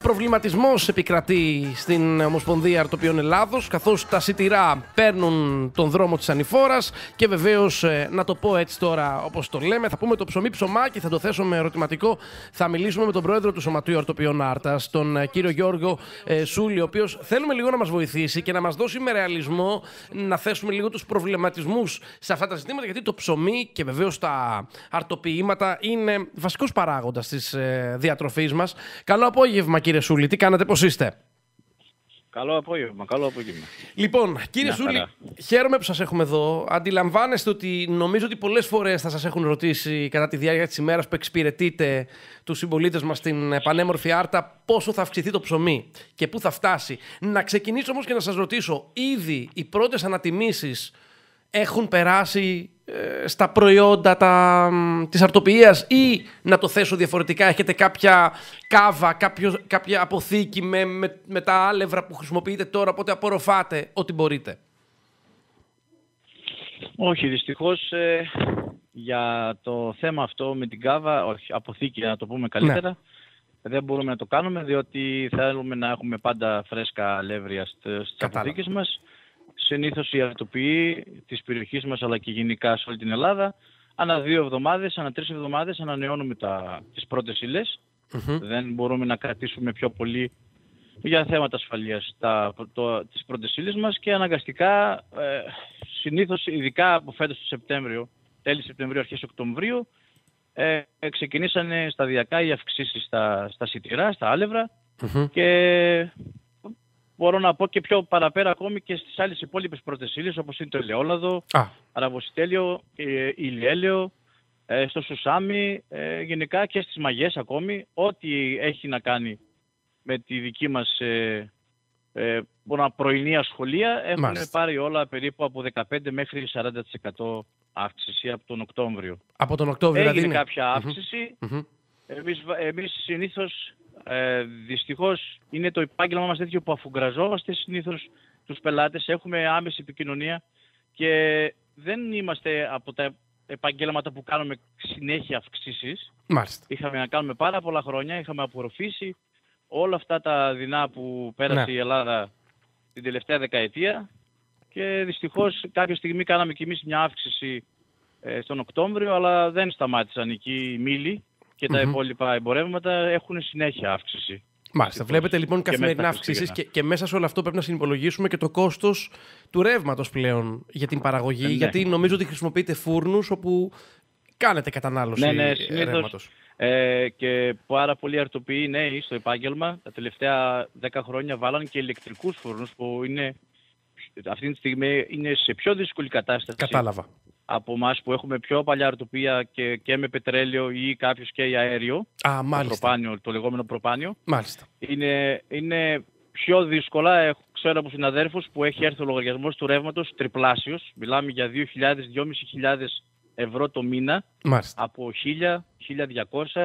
Προβληματισμός επικρατεί στην Ομοσπονδία Αρτοπιών Ελλάδος, καθώς τα σιτηρά παίρνουν τον δρόμο της ανηφόρας και βεβαίως, να το πω έτσι τώρα όπως το λέμε, θα πούμε το ψωμί ψωμάκι, θα το θέσω με ερωτηματικό. Θα μιλήσουμε με τον πρόεδρο του Σωματείου Αρτοπιών Άρτας, τον κύριο Γιώργο Σούλη, ο οποίος θέλουμε λίγο να μας βοηθήσει και να μας δώσει με ρεαλισμό να θέσουμε λίγο τους προβληματισμούς σε αυτά τα ζητήματα, γιατί το ψωμί και βεβαίως τα αρτοποιήματα είναι βασικός παράγοντας της διατροφής μας. Καλό απόγευμα, κύριε Σούλη, τι κάνετε, πώς είστε? Καλό απόγευμα, καλό απόγευμα. Λοιπόν, κύριε Σούλη, χαίρομαι που σας έχουμε εδώ. Αντιλαμβάνεστε ότι νομίζω ότι πολλές φορές θα σας έχουν ρωτήσει κατά τη διάρκεια της ημέρας που εξυπηρετείτε τους συμπολίτες μας στην πανέμορφη Άρτα πόσο θα αυξηθεί το ψωμί και πού θα φτάσει. Να ξεκινήσω όμως και να σας ρωτήσω, ήδη οι πρώτες ανατιμήσεις έχουν περάσει στα προϊόντα της αρτοποιίας, ή να το θέσω διαφορετικά, έχετε κάποια κάβα, κάποια αποθήκη με τα άλευρα που χρησιμοποιείτε τώρα, οπότε απορροφάτε ό,τι μπορείτε? Όχι, δυστυχώς για το θέμα αυτό με την κάβα, όχι, αποθήκη να το πούμε καλύτερα, ναι, δεν μπορούμε να το κάνουμε, διότι θέλουμε να έχουμε πάντα φρέσκα αλεύρια στις αποθήκες μας. Συνήθως οι αρτοποιοί της περιοχής μας, αλλά και γενικά σε όλη την Ελλάδα, ανά 2 εβδομάδες, ανά 3 εβδομάδες ανανεώνουμε τις πρώτες ύλες. Δεν μπορούμε να κρατήσουμε πιο πολύ για θέματα ασφαλείας τις πρώτες ύλες μας, και αναγκαστικά συνήθως, ειδικά από φέτος το Σεπτέμβριο, τέλη Σεπτεμβρίου, αρχές Οκτωβρίου, ξεκινήσανε σταδιακά οι αυξήσεις στα σιτηρά, στα άλευρα, και μπορώ να πω και πιο παραπέρα ακόμη και στις άλλες υπόλοιπες πρώτες ύλες, όπως είναι το ελαιόλαδο, αραβοσιτέλειο, ηλιέλαιο, στο σουσάμι, γενικά και στις μαγιές ακόμη. Ό,τι έχει να κάνει με τη δική μας πρωινή ασχολία, έχουν πάρει όλα περίπου από 15 μέχρι 40% αύξηση από τον Οκτώβριο. Από τον Οκτώβριο έγινε δηλαδή κάποια αύξηση. Εμείς συνήθως, δυστυχώς είναι το επάγγελμα μας τέτοιο που αφουγκραζόμαστε συνήθως τους πελάτες, έχουμε άμεση επικοινωνία και δεν είμαστε από τα επαγγέλματα που κάνουμε συνέχεια αυξήσεις. Μάλιστα. Είχαμε να κάνουμε πάρα πολλά χρόνια, είχαμε απορροφήσει όλα αυτά τα δεινά που πέρασε η Ελλάδα την τελευταία δεκαετία, και δυστυχώς κάποια στιγμή κάναμε κι εμείς μια αύξηση στον Οκτώβριο, αλλά δεν σταμάτησαν εκεί οι μήλοι και τα υπόλοιπα εμπορεύματα έχουν συνέχεια αύξηση. Μάλιστα. Βλέπετε λοιπόν καθημερινά αυξήσεις και μέσα σε όλο αυτό πρέπει να συνυπολογίσουμε και το κόστος του ρεύματος πλέον για την παραγωγή, γιατί νομίζω ότι χρησιμοποιείτε φούρνους όπου κάνετε κατανάλωση ρεύματος. Και πάρα πολλοί αρτοποιοί νέοι στο επάγγελμα τα τελευταία 10 χρόνια βάλαν και ηλεκτρικούς φούρνους που αυτή τη στιγμή είναι σε πιο δύσκολη κατάσταση. Κατάλαβα. Από εμάς που έχουμε πιο παλιά αρτοπία και με πετρέλαιο ή κάποιος και αέριο, το λεγόμενο προπάνιο. Μάλιστα. Είναι πιο δύσκολα. Ξέρω από συναδέρφους που έχει έρθει ο λογαριασμός του ρεύματος τριπλάσιος. Μιλάμε για 2.000-2.500 ευρώ το μήνα. Μάλιστα. Από 1.000-1.200.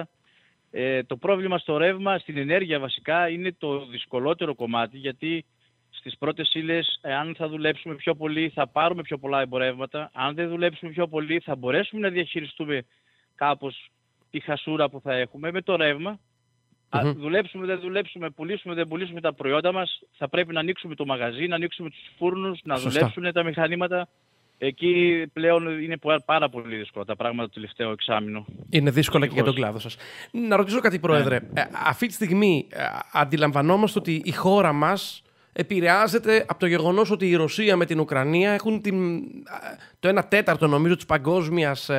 Το πρόβλημα στο ρεύμα, στην ενέργεια βασικά, είναι το δυσκολότερο κομμάτι, γιατί στις πρώτες ύλες, αν θα δουλέψουμε πιο πολύ, θα πάρουμε πιο πολλά εμπορεύματα. Αν δεν δουλέψουμε πιο πολύ, θα μπορέσουμε να διαχειριστούμε κάπως τη χασούρα που θα έχουμε με το ρεύμα. Δουλέψουμε, δεν δουλέψουμε, πουλήσουμε, δεν πουλήσουμε τα προϊόντα μας, θα πρέπει να ανοίξουμε το μαγαζί, να ανοίξουμε τους φούρνους, να δουλέψουν τα μηχανήματα. Εκεί πλέον είναι πάρα πολύ δύσκολα τα πράγματα το τελευταίο εξάμηνο. Είναι δύσκολα και για τον κλάδο σας. Να ρωτήσω κάτι, Πρόεδρε. Αυτή τη στιγμή αντιλαμβανόμαστε ότι η χώρα μας επηρεάζεται από το γεγονός ότι η Ρωσία με την Ουκρανία έχουν το 1/4 νομίζω της παγκόσμιας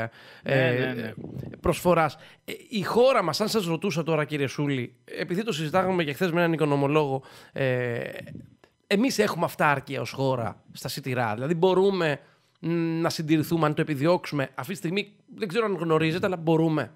προσφοράς. Η χώρα μας, αν σας ρωτούσα τώρα, κύριε Σούλη, επειδή το συζητάγαμε και χθες με έναν οικονομολόγο, εμείς έχουμε αυτάρκεια ως χώρα στα σιτηρά? Δηλαδή μπορούμε να συντηρηθούμε αν το επιδιώξουμε? Αυτή τη στιγμή δεν ξέρω αν γνωρίζετε, αλλά μπορούμε?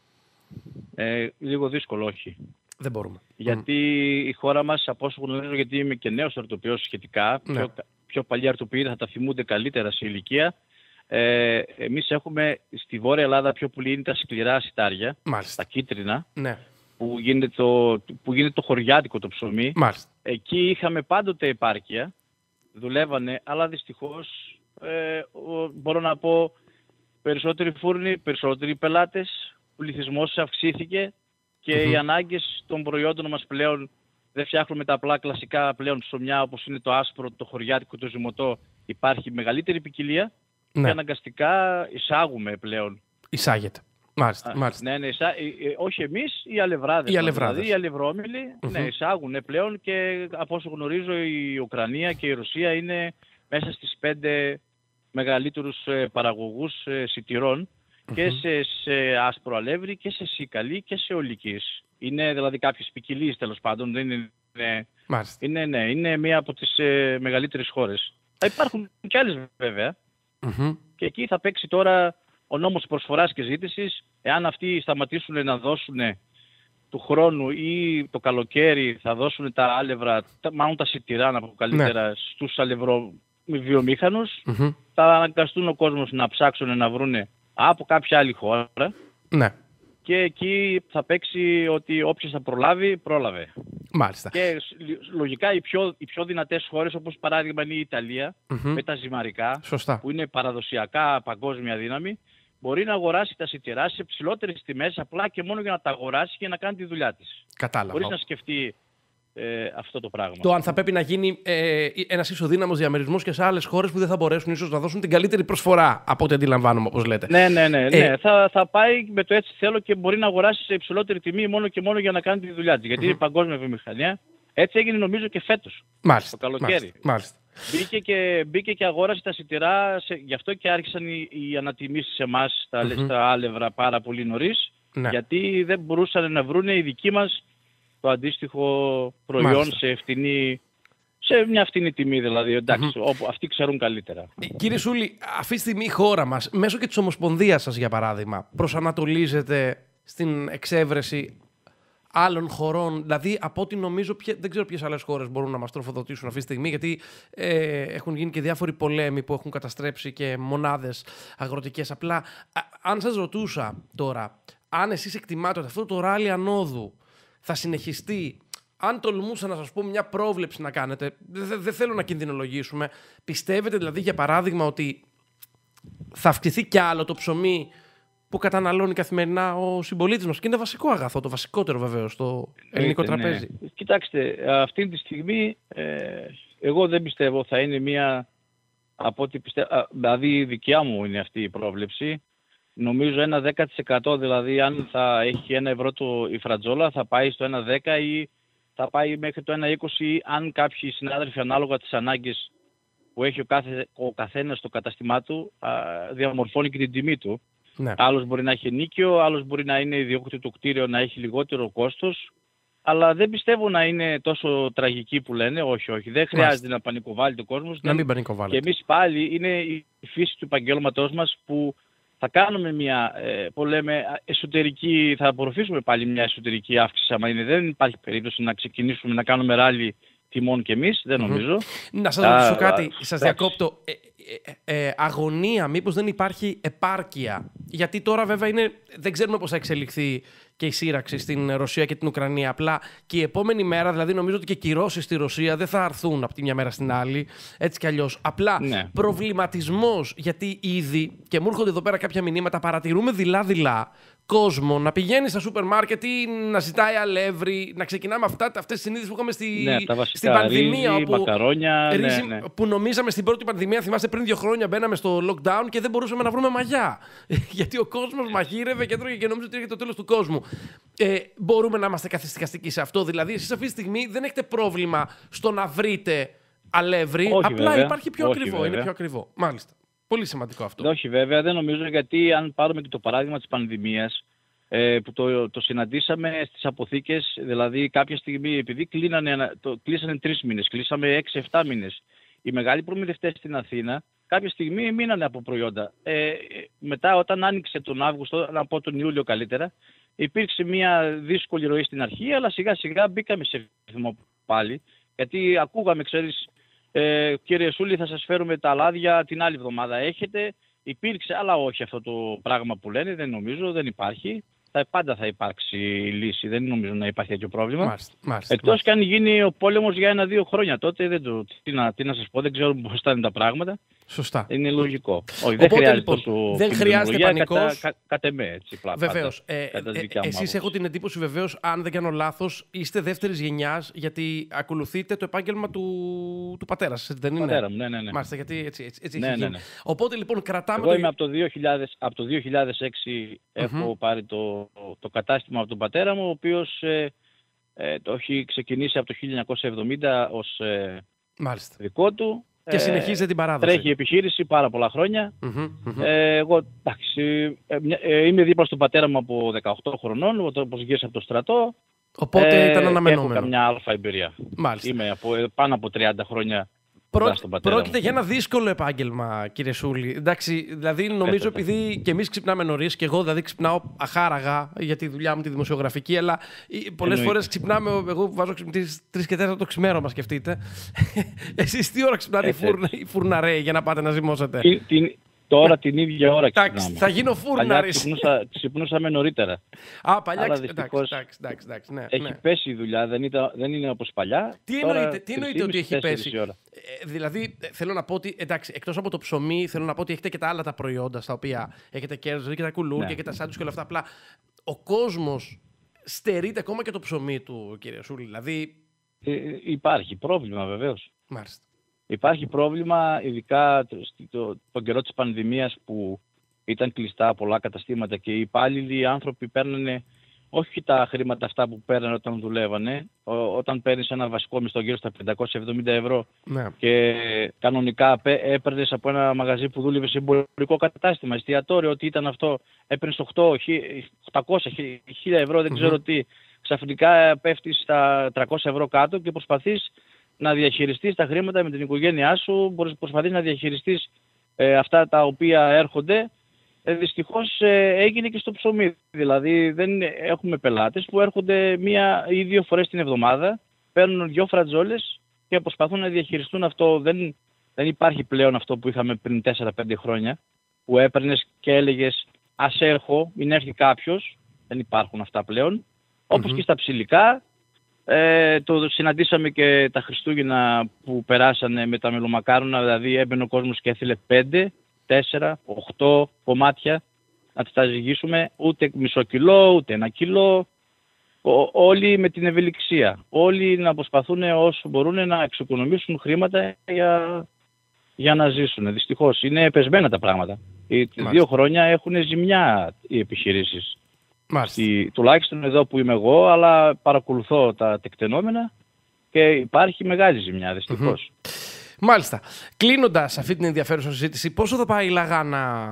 Λίγο δύσκολο, όχι. Δεν μπορούμε. Γιατί η χώρα μας, από όσο γνωρίζω, γιατί είμαι και νέος αρτοποιός σχετικά, πιο παλιοί αρτοποιοί θα τα θυμούνται καλύτερα σε ηλικία. Εμείς έχουμε στη Βόρεια Ελλάδα πιο πολύ είναι τα σκληρά σιτάρια, τα κίτρινα, που γίνεται το χωριάτικο το ψωμί. Μάλιστα. Εκεί είχαμε πάντοτε επάρκεια, δουλεύανε, αλλά δυστυχώς μπορώ να πω περισσότεροι φούρνοι, περισσότεροι πελάτες, ο πληθυσμός αυξήθηκε και οι ανάγκες των προϊόντων μας πλέον δεν φτιάχνουμε τα απλά κλασικά πλέον ψωμιά όπως είναι το άσπρο, το χωριάτικο, το ζυμωτό. Υπάρχει μεγαλύτερη ποικιλία και αναγκαστικά εισάγουμε πλέον. Εισάγεται. Μάλιστα. Ναι, όχι εμείς, οι αλευράδες. Δηλαδή οι αλευρώμιλοι εισάγουν πλέον και από όσο γνωρίζω η Ουκρανία και η Ρωσία είναι μέσα στις 5 μεγαλύτερους παραγωγούς σιτηρών και σε άσπρο αλεύρι και σε σίκαλη και σε ολικής. Είναι δηλαδή κάποιες ποικιλίες τέλος πάντων, δεν είναι μία από τις μεγαλύτερες χώρες. Θα υπάρχουν και άλλες βέβαια και εκεί θα παίξει τώρα ο νόμος προσφοράς και ζήτησης. Εάν αυτοί σταματήσουν να δώσουν του χρόνου ή το καλοκαίρι θα δώσουν τα άλευρα, μάλλον τα σιτηρά να πω καλύτερα, στους αλευροβιομήχανους, θα αναγκαστούν ο κόσμος να ψάξουν να βρούνε από κάποια άλλη χώρα. Ναι. Και εκεί θα παίξει ότι όποιος θα προλάβει, πρόλαβε. Μάλιστα. Και λογικά οι πιο δυνατές χώρες, όπως παράδειγμα είναι η Ιταλία, με τα ζυμαρικά, που είναι παραδοσιακά παγκόσμια δύναμη, μπορεί να αγοράσει τα σιτηρά σε ψηλότερες τιμές, απλά και μόνο για να τα αγοράσει και να κάνει τη δουλειά της. Κατάλαβα. Χωρίς να σκεφτεί αυτό το πράγμα. Το αν θα πρέπει να γίνει ένας ισοδύναμος διαμερισμός και σε άλλες χώρες που δεν θα μπορέσουν ίσως να δώσουν την καλύτερη προσφορά από ό,τι αντιλαμβάνομαι, όπως λέτε. Ναι. Θα πάει με το έτσι θέλω και μπορεί να αγοράσει σε υψηλότερη τιμή μόνο και μόνο για να κάνει τη δουλειά της. Γιατί είναι παγκόσμια βιομηχανία. Έτσι έγινε νομίζω και φέτος. Μάλιστα. Το καλοκαίρι. Μάλιστα. Μπήκε και αγόρασε τα σιτηρά, γι' αυτό και άρχισαν οι ανατιμήσεις σε εμάς στα άλευρα πάρα πολύ νωρίς. Ναι. Γιατί δεν μπορούσαν να βρούνε οι δικοί μας το αντίστοιχο προϊόν σε μια φτηνή τιμή δηλαδή, εντάξει, όπου αυτοί ξέρουν καλύτερα. Κύριε Σούλη, αυτή τη στιγμή η χώρα μας, μέσω και της Ομοσπονδίας σας για παράδειγμα, προσανατολίζεται στην εξέβρεση άλλων χωρών, δηλαδή από ό,τι νομίζω, δεν ξέρω ποιες άλλες χώρες μπορούν να μας τροφοδοτήσουν αυτή τη στιγμή, γιατί έχουν γίνει και διάφοροι πολέμοι που έχουν καταστρέψει και μονάδες αγροτικές. Απλά, αν σας ρωτούσα τώρα, αν εσείς εκτιμάτε ότι αυτό το ράλι ανόδου θα συνεχιστεί, αν τολμούσα να σας πω μια πρόβλεψη να κάνετε, δεν θέλω να κινδυνολογήσουμε, πιστεύετε δηλαδή για παράδειγμα ότι θα αυξηθεί κι άλλο το ψωμί που καταναλώνει καθημερινά ο συμπολίτης μας και είναι βασικό αγαθό, το βασικότερο βεβαίως στο ελληνικό τραπέζι? Κοιτάξτε, αυτή τη στιγμή εγώ δεν πιστεύω θα είναι μια, από ό,τι δηλαδή η δικιά μου είναι αυτή η πρόβλεψη. Νομίζω ένα 10%, δηλαδή αν θα έχει 1 ευρώ η φρατζόλα θα πάει στο 1,10 ή θα πάει μέχρι το 1,20 αν κάποιοι συνάδελφοι ανάλογα τις ανάγκες που έχει ο καθένας στο καταστημά του διαμορφώνει και την τιμή του. Ναι. Άλλος μπορεί να έχει ενίκιο, άλλος μπορεί να είναι ιδιόκτητο του κτίριο να έχει λιγότερο κόστος. Αλλά δεν πιστεύω να είναι τόσο τραγική που λένε. Όχι. Δεν χρειάζεται να πανικοβάλλει ο κόσμος. Να μην πανικοβάλλει. Και εμείς πάλι είναι η φύση του επαγγέλματός μας που θα κάνουμε μια, εσωτερική, θα απορροφήσουμε πάλι μια εσωτερική αύξηση. Άμα δεν υπάρχει περίπτωση να ξεκινήσουμε να κάνουμε ράλι τιμών και εμείς, δεν νομίζω. Να σας ρωτήσω κάτι, σας διακόπτω. Αγωνία, μήπως δεν υπάρχει επάρκεια? Γιατί τώρα βέβαια δεν ξέρουμε πώς θα εξελιχθεί και η σύραξη στην Ρωσία και την Ουκρανία. Απλά και η επόμενη μέρα, δηλαδή νομίζω ότι και οι κυρώσεις στη Ρωσία δεν θα αρθούν από τη μια μέρα στην άλλη, έτσι κι αλλιώς. Απλά προβληματισμός, γιατί ήδη, και μου έρχονται εδώ πέρα κάποια μηνύματα, παρατηρούμε δειλά-δειλά κόσμο να πηγαίνει στα σούπερ μάρκετ ή να ζητάει αλεύρι, να ξεκινάμε αυτές τις συνήθειες που είχαμε στην πανδημία. Ρύζι, μακαρόνια, που νομίζαμε στην πρώτη πανδημία, θυμάστε πριν 2 χρόνια μπαίναμε στο lockdown και δεν μπορούσαμε να βρούμε μαγιά. Γιατί ο κόσμος μαγείρευε και έτρωγε και νόμιζε ότι έρχεται το τέλος του κόσμου. Μπορούμε να είμαστε καθιστικαστικοί σε αυτό? Δηλαδή, εσείς αυτή τη στιγμή δεν έχετε πρόβλημα στο να βρείτε αλεύρι, απλά βέβαια. Υπάρχει πιο ακριβό. Βέβαια. Είναι πιο ακριβό. Μάλιστα. Πολύ σημαντικό αυτό. Όχι βέβαια, δεν νομίζω, γιατί αν πάρουμε και το παράδειγμα της πανδημίας, που το συναντήσαμε στις αποθήκες, δηλαδή κάποια στιγμή, επειδή κλείσανε 3 μήνες, κλείσαμε 6-7 μήνες. Οι μεγάλοι προμηθευτές στην Αθήνα κάποια στιγμή μείνανε από προϊόντα. Μετά όταν άνοιξε τον Αύγουστο, να πω τον Ιούλιο καλύτερα, υπήρξε μια δύσκολη ροή στην αρχή, αλλά σιγά σιγά μπήκαμε σε ρυθμό πάλι, γιατί ακούγαμε, ξέρεις, κύριε Σούλη, θα σας φέρουμε τα λάδια την άλλη εβδομάδα, έχετε. Υπήρξε, αλλά όχι αυτό το πράγμα που λένε, δεν νομίζω, δεν υπάρχει. Πάντα θα υπάρξει λύση, δεν νομίζω να υπάρχει τέτοιο πρόβλημα. Εκτός και αν γίνει ο πόλεμος για 1-2 χρόνια, τότε τι να σας πω, δεν ξέρω πώς θα είναι τα πράγματα. Σωστά. Είναι λογικό. Όχι, δεν χρειάζεται λοιπόν, δεν χρειάζεται πανικός. Κατ' εμέ, έτσι. Βεβαίως. Εσείς έχω την εντύπωση, βεβαίως, αν δεν κάνω λάθος, είστε δεύτερης γενιάς, γιατί ακολουθείτε το επάγγελμα του πατέρα σας, δεν είναι? Πατέρα μου, ναι. Μάλιστα, γιατί έτσι έχει Ναι. γίνει. Οπότε λοιπόν κρατάμε. Εγώ είμαι από το 2006 έχω πάρει το κατάστημα από τον πατέρα μου, ο οποίος το έχει ξεκινήσει από το 1970 ως δικό του. Και συνεχίζεται την παράδοση. Τρέχει επιχείρηση πάρα πολλά χρόνια. Εγώ εντάξει, είμαι δίπλα στον πατέρα μου από 18 χρονών, όπως γύρισα από το στρατό. Οπότε ήταν αναμενόμενο. Έχω καμιά αλφα εμπειρία. Μάλιστα. Είμαι πάνω από 30 χρόνια. Πρόκειται για ένα δύσκολο επάγγελμα, κύριε Σούλη. Εντάξει, δηλαδή νομίζω επειδή και εμείς ξυπνάμε νωρίς, και εγώ δηλαδή ξυπνάω αχάραγα για τη δουλειά μου τη δημοσιογραφική, αλλά πολλές φορές ξυπνάμε, εγώ βάζω ξυπνήσεις 3 και 4 το ξημέρωμα, σκεφτείτε. Εσείς τι ώρα ξυπνάτε οι φουρναρέοι για να πάτε να ζυμώσετε? Τώρα την ίδια ώρα ξυπνάμε. Θα γίνω φούρναρης. Ξυπνούσαμε νωρίτερα. Παλιά εντάξει. Έχει πέσει η δουλειά, δεν είναι όπως παλιά. Τι εννοείται ότι έχει πέσει? Δηλαδή θέλω να πω ότι εντάξει, εκτός από το ψωμί, θέλω να πω ότι έχετε και τα άλλα τα προϊόντα στα οποία έχετε κέρδος, και τα κουλούρια και τα σάντουιτς και όλα αυτά. Απλά ο κόσμος στερείται ακόμα και το ψωμί του, κύριε Σούλη. Δηλαδή. Υπάρχει πρόβλημα βεβαίως. Μάλιστα. Υπάρχει πρόβλημα, ειδικά τον καιρό της πανδημίας που ήταν κλειστά πολλά καταστήματα και οι υπάλληλοι άνθρωποι παίρνανε όχι τα χρήματα αυτά που παίρνανε όταν δουλεύανε. Όταν παίρνεις ένα βασικό μισθό γύρω στα 570 ευρώ και κανονικά έπαιρνες από ένα μαγαζί που δούλευε σε εμπορικό κατάστημα, εστιατόριο, ότι ήταν αυτό, έπαιρνες 800, 1000 ευρώ, δεν ξέρω τι. Ξαφνικά πέφτεις στα 300 ευρώ κάτω και προσπαθείς να διαχειριστείς τα χρήματα με την οικογένειά σου, προσπαθείς να διαχειριστείς αυτά τα οποία έρχονται. Δυστυχώς έγινε και στο ψωμί. Δηλαδή δεν έχουμε πελάτες που έρχονται 1 ή 2 φορές την εβδομάδα, παίρνουν 2 φρατζόλες και προσπαθούν να διαχειριστούν αυτό. Δεν υπάρχει πλέον αυτό που είχαμε πριν 4-5 χρόνια, που έπαιρνες και έλεγες ας έρχω, μην έρθει κάποιος. Δεν υπάρχουν αυτά πλέον. Όπως και στα ψηλικά. Το συναντήσαμε και τα Χριστούγεννα που περάσανε με τα μελομακάρονα, δηλαδή έμπαινε ο κόσμος και έθελε 5, 4, 8 κομμάτια να τα ζυγίσουμε, ούτε μισό κιλό, ούτε 1 κιλό. Όλοι με την ευελιξία. Όλοι να προσπαθούν όσο μπορούν να εξοικονομήσουν χρήματα για να ζήσουν. Δυστυχώς είναι πεσμένα τα πράγματα. 2 χρόνια έχουν ζημιά οι επιχειρήσεις. Τουλάχιστον εδώ που είμαι εγώ, αλλά παρακολουθώ τα τεκτενόμενα και υπάρχει μεγάλη ζημιά, δυστυχώς. Μάλιστα. Κλείνοντας αυτή την ενδιαφέρουσα συζήτηση, πόσο θα πάει η Λαγάνα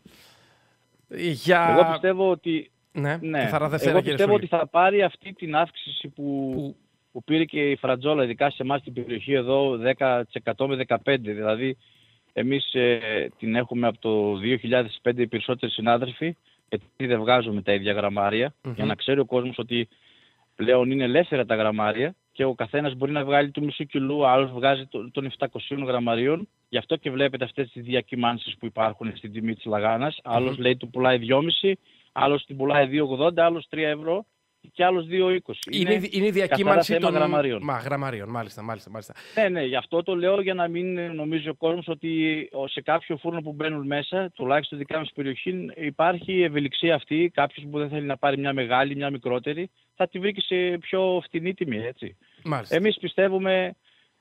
για... Εγώ πιστεύω ότι... Εγώ πιστεύω ότι θα πάρει αυτή την αύξηση που πήρε και η φρατζόλα, ειδικά σε εμάς την περιοχή εδώ, 10% με 15%. Δηλαδή, εμείς την έχουμε από το 2005 οι περισσότεροι συνάδελφοι, γιατί δεν βγάζουμε τα ίδια γραμμάρια, για να ξέρει ο κόσμος ότι πλέον είναι ελεύθερα τα γραμμάρια και ο καθένας μπορεί να βγάλει του μισού κιλού, άλλος βγάζει των 700 γραμμαρίων. Γι' αυτό και βλέπετε αυτές τις διακυμάνσεις που υπάρχουν στην τιμή της Λαγάνας. Άλλος λέει του πουλάει 2,5, άλλος την πουλάει 2,80, άλλος 3 ευρώ και άλλος 2,20. Είναι η διακύμανση των γραμμαρίων. Γραμμαρίων, μάλιστα. Ναι, γι' αυτό το λέω για να μην νομίζει ο κόσμος ότι σε κάποιο φούρνο που μπαίνουν μέσα, τουλάχιστον δικά μας περιοχή, υπάρχει η ευελιξία αυτή. Κάποιος που δεν θέλει να πάρει μια μεγάλη, μια μικρότερη, θα τη βρει και σε πιο φτηνή τιμή, έτσι. Εμείς πιστεύουμε,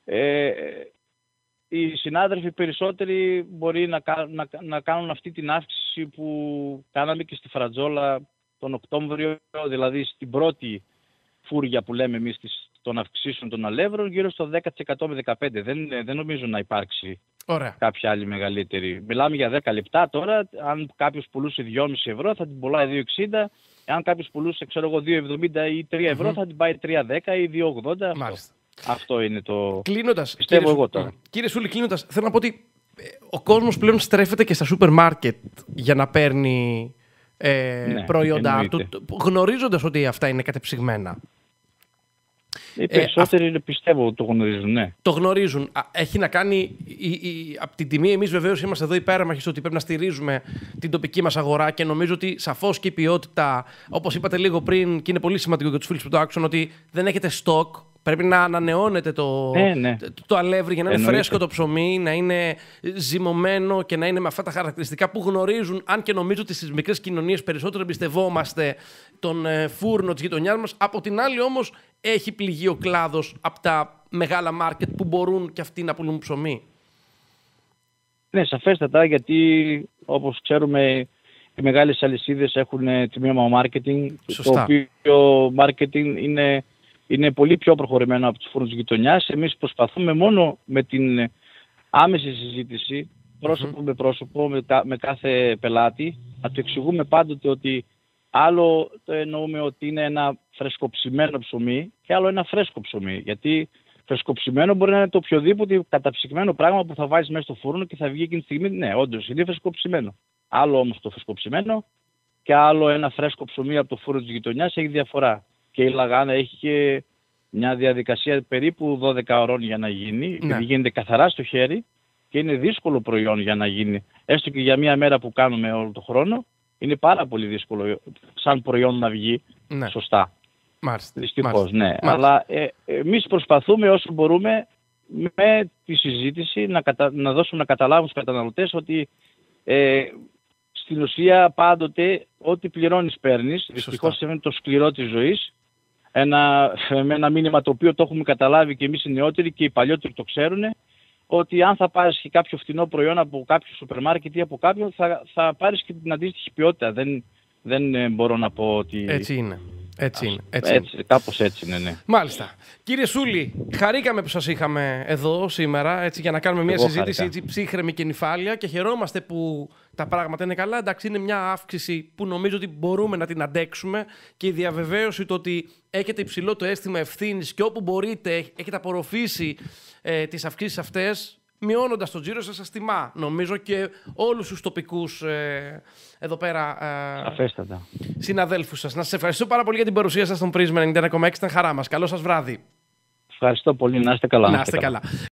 οι συνάδελφοι περισσότεροι μπορεί να κάνουν αυτή την αύξηση που κάναμε και στη φρατζόλα τον Οκτώβριο, δηλαδή στην πρώτη φούρια που λέμε εμείς των αυξήσεων των αλεύρων, γύρω στο 10% με 15%. Δεν νομίζω να υπάρξει κάποια άλλη μεγαλύτερη. Μιλάμε για 10 λεπτά τώρα. Αν κάποιος πουλούσε 2,5 ευρώ θα την πουλάει 2,60. Αν κάποιος πουλούσε 2,70 ή 3 ευρώ θα την πάει 3,10 ή 2,80. Αυτό είναι το... Κλείνοντας, πιστεύω εγώ τώρα. Κύριε Σούλη, κλείνοντας, θέλω να πω ότι ο κόσμος πλέον στρέφεται και στα σούπερ μάρκετ για να παίρνει προϊόντα του, γνωρίζοντας ότι αυτά είναι κατεψυγμένα. Οι περισσότεροι πιστεύω το γνωρίζουν, ναι. Το γνωρίζουν. Έχει να κάνει από την τιμή. Εμείς βεβαίως είμαστε εδώ υπέρμαχοι στο ότι πρέπει να στηρίζουμε την τοπική μας αγορά και νομίζω ότι σαφώς και η ποιότητα, όπως είπατε λίγο πριν, και είναι πολύ σημαντικό για τους φίλους που το άκουσαν, ότι δεν έχετε στόκ Πρέπει να ανανεώνεται το αλεύρι για να είναι φρέσκο το ψωμί, να είναι ζυμωμένο και να είναι με αυτά τα χαρακτηριστικά που γνωρίζουν, αν και νομίζω ότι στις μικρές κοινωνίες περισσότερο εμπιστευόμαστε τον φούρνο της γειτονιάς μας. Από την άλλη όμως έχει πληγεί ο κλάδος από τα μεγάλα μάρκετ που μπορούν και αυτοί να πουλούν ψωμί. Ναι, σαφέστατα, γιατί όπως ξέρουμε οι μεγάλες αλυσίδες έχουν τμήμα marketing, το οποίο marketing είναι πολύ πιο προχωρημένο από τους φούρνους γειτονιάς. Εμείς προσπαθούμε μόνο με την άμεση συζήτηση, πρόσωπο με πρόσωπο, με κάθε πελάτη, να του εξηγούμε πάντοτε ότι άλλο το εννοούμε ότι είναι ένα φρεσκοψημένο ψωμί και άλλο ένα φρέσκο ψωμί. Γιατί φρεσκοψημένο μπορεί να είναι το οποιοδήποτε καταψυγμένο πράγμα που θα βάζεις μέσα στο φούρνο και θα βγει εκείνη τη στιγμή. Ναι, όντως είναι φρεσκοψημένο. Άλλο όμως το φρεσκοψημένο και άλλο ένα φρέσκο ψωμί από το φούρνο της γειτονιάς έχει διαφορά. Και η λαγάνα έχει και μια διαδικασία περίπου 12 ώρων για να γίνει. Ναι. Γιατί γίνεται καθαρά στο χέρι και είναι δύσκολο προϊόν για να γίνει. Έστω και για μια μέρα που κάνουμε όλο το χρόνο, είναι πάρα πολύ δύσκολο σαν προϊόν να βγει σωστά. Μάλιστα. Δυστυχώς, ναι. Μάλιστα. Αλλά εμείς προσπαθούμε όσο μπορούμε με τη συζήτηση να δώσουμε να καταλάβουν στους καταναλωτές ότι στην ουσία πάντοτε ό,τι πληρώνεις παίρνεις. Δυστυχώς είναι το σκληρό της ζωής. Με ένα μήνυμα το οποίο το έχουμε καταλάβει και εμείς οι νεότεροι και οι παλιότεροι το ξέρουν, ότι αν θα πάρεις και κάποιο φτηνό προϊόν από κάποιο σούπερ μάρκετ ή από κάποιον, θα πάρεις και την αντίστοιχη ποιότητα. Δεν μπορώ να πω ότι... Έτσι είναι. Κάπως έτσι είναι, ναι. Μάλιστα. Κύριε Σούλη, χαρήκαμε που σας είχαμε εδώ σήμερα, έτσι, για να κάνουμε μια συζήτηση έτσι, ψύχρεμη και νηφάλια, και χαιρόμαστε που τα πράγματα είναι καλά. Εντάξει, είναι μια αύξηση που νομίζω ότι μπορούμε να την αντέξουμε, και η διαβεβαίωση το ότι έχετε υψηλό το αίσθημα ευθύνης και όπου μπορείτε έχετε απορροφήσει τις αυξήσεις αυτές, μειώνοντας τον τζίρο σας τιμά, νομίζω, και όλους τους τοπικούς εδώ πέρα συναδέλφους σας. Να σας ευχαριστώ πάρα πολύ για την παρουσία σας στον Πρίσμα 91,6. Ήταν χαρά μας. Καλό σας βράδυ. Ευχαριστώ πολύ. Να είστε καλά. Να είστε καλά.